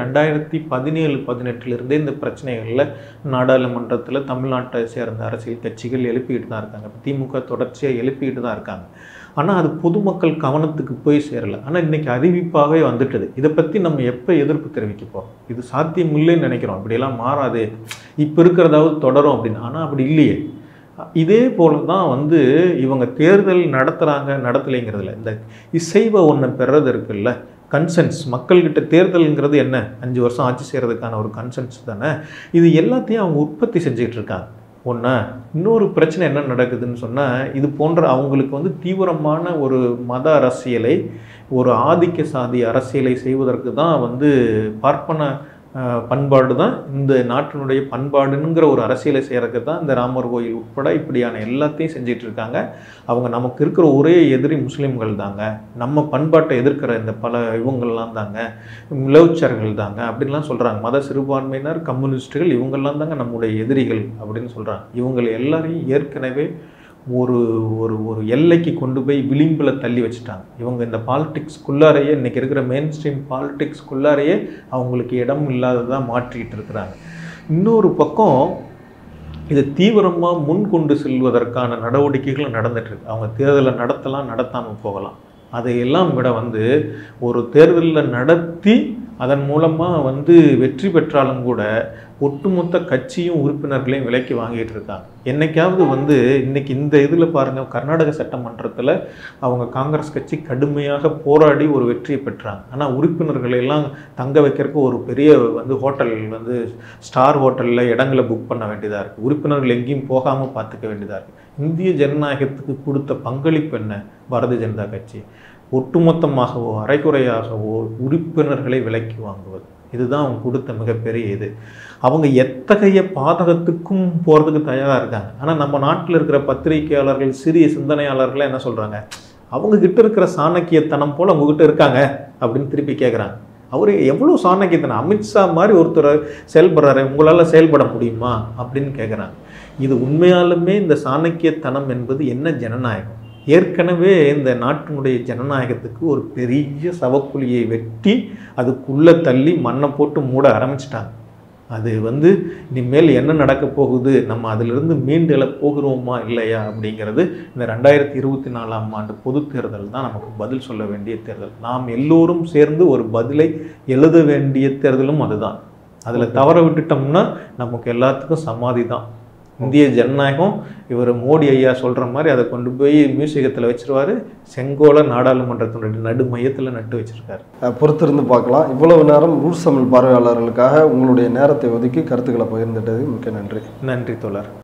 2017-18 இந்த பிரச்சனைகளில் நாடாளுமன்றத்தில் தமிழ்நாட்டை சேர்ந்த அரசியல் கட்சிகள் எழுப்பிக்கிட்டு தான் இருக்காங்க. திமுக தொடர்ச்சியாக எழுப்பிக்கிட்டு தான் இருக்காங்க. ஆனால் அது பொதுமக்கள் கவனத்துக்கு போய் சேரலை. ஆனால் இன்றைக்கி அறிவிப்பாகவே வந்துட்டுது. இதை பற்றி நம்ம எப்போ எதிர்ப்பு தெரிவிக்க போகிறோம்? இது சாத்தியம் இல்லைன்னு நினைக்கிறோம். இப்படியெல்லாம் மாறாது, இப்போ இருக்கிறதாவது தொடரும் அப்படின்னு. ஆனால் அப்படி இல்லையே. இதே போல தான் வந்து இவங்க தேர்தல் நடத்தலைங்கிறதுல இந்த இசைவை ஒன்று பெறது இருக்குல்ல, கன்சென்ஸ். மக்கள்கிட்ட தேர்தலுங்கிறது என்ன, 5 வருஷம் ஆட்சி செய்கிறதுக்கான ஒரு கன்சென்ஸ் தானே. இது எல்லாத்தையும் அவங்க உற்பத்தி செஞ்சுக்கிட்டு இருக்காங்க. இன்னொரு பிரச்சனை என்ன நடக்குதுன்னு சொன்னால், இது போன்ற அவங்களுக்கு வந்து தீவிரமான ஒரு மத அரசியலை, ஒரு ஆதிக்க சாதி அரசியலை செய்வதற்கு தான் வந்து பார்ப்பன பண்பாடு தான் இந்த நாட்டினுடைய பண்பாடுங்கிற ஒரு அரசியலை செய்கிறதுக்கு தான் இந்த ராமர் கோயில் உட்பட இப்படியான எல்லாத்தையும் செஞ்சிட்டு இருக்காங்க. அவங்க நமக்கு இருக்கிற ஒரே எதிரி முஸ்லீம்கள் தாங்க, நம்ம பண்பாட்டை எதிர்க்கிற இந்த பல இவங்கள்லாம் தாங்க, மிலவுச்சர்கள் தாங்க அப்படின்லாம் சொல்கிறாங்க. மத சிறுபான்மையினர், கம்யூனிஸ்டுகள் இவங்கெல்லாம் தாங்க நம்முடைய எதிரிகள் அப்படின்னு சொல்கிறாங்க. இவங்களை எல்லாரையும் ஏற்கனவே ஒரு ஒரு ஒரு எல்லைக்கு கொண்டு போய் விளிம்பில் தள்ளி வச்சுட்டாங்க. இவங்க இந்த பாலிடிக்ஸ்குள்ளாரையே, இன்றைக்கி இருக்கிற மெயின் ஸ்ட்ரீம் பாலிடிக்ஸ்குள்ளாரையே அவங்களுக்கு இடம் இல்லாததான் மாற்றிக்கிட்டு இருக்கிறாங்க. இன்னொரு பக்கம் இதை தீவிரமாக முன்கொண்டு செல்வதற்கான நடவடிக்கைகளும் நடந்துகிட்ருக்கு. அவங்க தேர்தலை நடத்தலாம், நடத்தாமல் போகலாம். அதையெல்லாம் விட வந்து ஒரு தேர்தலில் நடத்தி அதன் மூலமாக வந்து வெற்றி பெற்றாலும் கூட ஒட்டுமொத்த கட்சியும் உறுப்பினர்களையும் விலைக்கு வாங்கிட்டு இருக்காங்க. என்னைக்காவது வந்து இன்றைக்கி இந்த இதில் பாருங்கள், கர்நாடக சட்டமன்றத்தில் அவங்க காங்கிரஸ் கட்சி கடுமையாக போராடி ஒரு வெற்றியை பெற்றாங்க. ஆனால் உறுப்பினர்களெல்லாம் தங்க வைக்கிறதுக்கு ஒரு பெரிய வந்து ஹோட்டல் வந்து ஸ்டார் ஹோட்டலில் இடங்களை புக் பண்ண வேண்டியதாக இருக்குது. உறுப்பினர்கள் எங்கேயும் போகாமல் பார்த்துக்க வேண்டியதாக இருக்குது. இந்திய ஜனநாயகத்துக்கு கொடுத்த பங்களிப்பு என்ன பாரதிய ஜனதா கட்சி? ஒட்டுமொத்தமாகவோ அரைக்குறையாகவோ உறுப்பினர்களை விலைக்கு வாங்குவது, இதுதான் அவங்க கொடுத்த மிகப்பெரிய இது. அவங்க எத்தகைய பாதகத்துக்கும் போகிறதுக்கு தயாராக இருக்காங்க. ஆனால் நம்ம நாட்டில் இருக்கிற பத்திரிகையாளர்கள், சிறிய சிந்தனையாளர்கள் என்ன சொல்கிறாங்க, அவங்கக்கிட்ட இருக்கிற சாணக்கியத்தனம் போல் அவங்கக்கிட்ட இருக்காங்க அப்படின்னு திருப்பி கேட்குறாங்க. அவர் எவ்வளோ சாணக்கியத்தனம், அமித்ஷா மாதிரி ஒருத்தர் செயல்படுறாரு, உங்களால் செயல்பட முடியுமா அப்படின்னு கேட்குறாங்க. இது உண்மையாலுமே இந்த சாணக்கியத்தனம் என்பது என்ன ஜனநாயகம்? ஏற்கனவே இந்த நாட்டினுடைய ஜனநாயகத்துக்கு ஒரு பெரிய சவக்குழியை வெட்டி அதுக்குள்ளே தள்ளி மண்ணை போட்டு மூட ஆரம்பிச்சிட்டாங்க. அது வந்து இனிமேல் என்ன நடக்க போகுது, நம்ம அதிலிருந்து மீண்டு எழ போகிறோமா இல்லையா அப்படிங்கிறது இந்த 2024ஆம் ஆண்டு பொது தேர்தல் தான் நமக்கு பதில் சொல்ல வேண்டிய தேர்தல். நாம் எல்லோரும் சேர்ந்து ஒரு பதிலை எழுத வேண்டிய தேர்தலும் அதுதான். அதில் தவற விட்டுட்டோம்னா நமக்கு எல்லாத்துக்கும் சமாதி தான். இந்திய ஜனநாயகம் இவர் மோடி ஐயா சொல்கிற மாதிரி அதை கொண்டு போய் மியூசியத்தில் வச்சிருவார், செங்கோலை நாடாளுமன்றத்தினுடைய நடு மையத்தில் நட்டு வச்சிருக்காரு. பொறுத்திருந்து பார்க்கலாம். இவ்வளவு நேரம் ரூட்ஸ் தமிழ் பார்வையாளர்களுக்காக உங்களுடைய நேரத்தை ஒதுக்கி கருத்துக்களை பகிர்ந்துட்டது மிக்க நன்றி. நன்றி தோழர்.